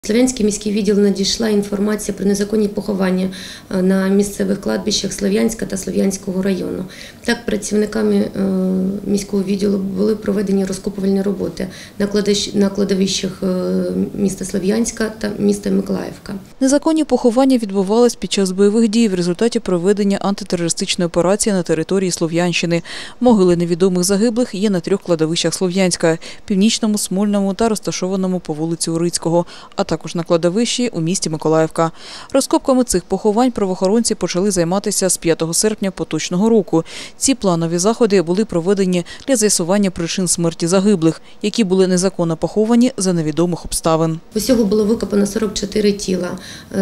Слов'янський міський відділ надійшла інформація про незаконні поховання на місцевих кладбищах Слов'янська та Слов'янського району. Так, працівниками міського відділу були проведені розкопувальні роботи на кладовищах міста Слов'янська та міста Миколаївка. Незаконні поховання відбувались під час бойових дій в результаті проведення антитерористичної операції на території Слов'янщини. Могили невідомих загиблих є на 3 кладовищах Слов'янська – Північному, Смольному та розташованому по вулиці Урицького, а також на кладовищі у місті Миколаївка. Розкопками цих поховань правоохоронці почали займатися з 5 серпня поточного року. Ці планові заходи були проведені для з'ясування причин смерті загиблих, які були незаконно поховані за невідомих обставин. Усього було викопано 44 тіла,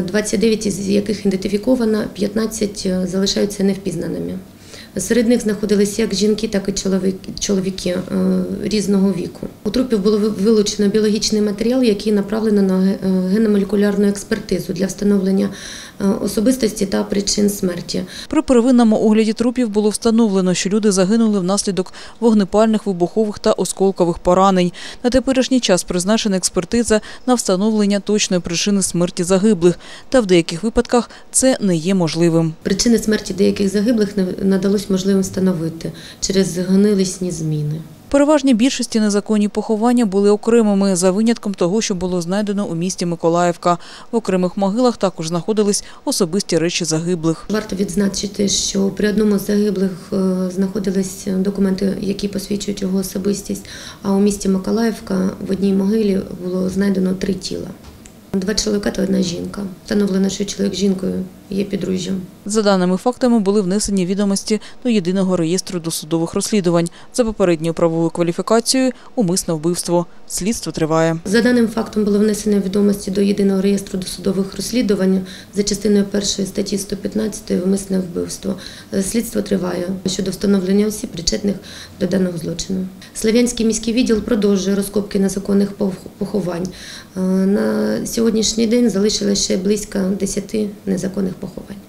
29 з яких ідентифіковано, 15 залишаються невпізнаними. Серед них знаходилися як жінки, так і чоловіки різного віку. У трупів було вилучено біологічний матеріал, який направлено на геномолекулярну експертизу для встановлення особистості та причин смерті. При первинному огляді трупів було встановлено, що люди загинули внаслідок вогнепальних, вибухових та осколкових поранень. На теперішній час призначена експертиза на встановлення точної причини смерті загиблих, та в деяких випадках це не є можливим. Причини смерті деяких загиблих не надалось можливим встановити через гнилісні зміни. В переважній більшості незаконні поховання були окремими, за винятком того, що було знайдено у місті Миколаївка. В окремих могилах також знаходились особисті речі загиблих. Варто відзначити, що при одному з загиблих знаходились документи, які посвідчують його особистість, а у місті Миколаївка в одній могилі було знайдено 3 тіла. 2 чоловіка та 1 жінка. Встановлено, що чоловік з жінкою є подружжям. За даними фактами були внесені відомості до Єдиного реєстру досудових розслідувань. За попередньою правовою кваліфікацією – умисне вбивство. Слідство триває. За даним фактом було внесено відомості до Єдиного реєстру досудових розслідувань за частиною 1 статті 115 «Умисне вбивство». Слідство триває щодо встановлення осіб, причетних до даного злочину. Слов'янський міський відділ продовжує розкопки незаконних поховань. На сьогоднішній день залишилося ще близько 10 незаконних поховань.